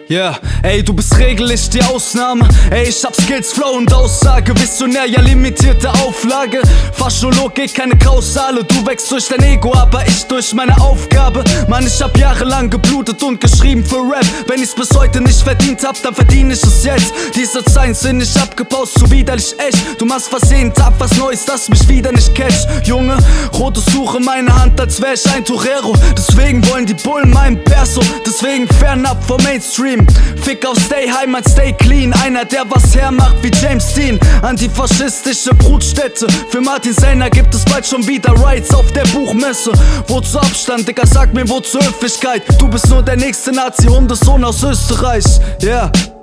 Yeah, ey, du bist regelrecht die Ausnahme. Ey, ich hab Skills, Flow und Aussage. Visionär, ja limitierte Auflage. Faschologik, keine Kausale. Du wächst durch dein Ego, aber ich durch meine Aufgabe. Mann, ich hab jahrelang geblutet und geschrieben für Rap. Wenn ich's bis heute nicht verdient hab, dann verdien ich es jetzt. Diese Zeilen sind nicht abgebaut, so widerlich echt. Du machst fast jeden Tag was Neues, das mich wieder nicht catcht. Junge, rote Suche meine Hand, als wär ich ein Torero. Deswegen wollen die Bullen meinen Perso. Deswegen fernab vom Mainstream. Fick auf Stay Heimat, Stay Clean. Einer, der was hermacht wie James Dean. Antifaschistische Brutstätte. Für Martin Sellner gibt es bald schon wieder Rights auf der Buchmesse. Wozu Abstand, Digga, sag mir wozu Höflichkeit. Du bist nur der nächste Nazi-Hundesohn aus Österreich. Yeah.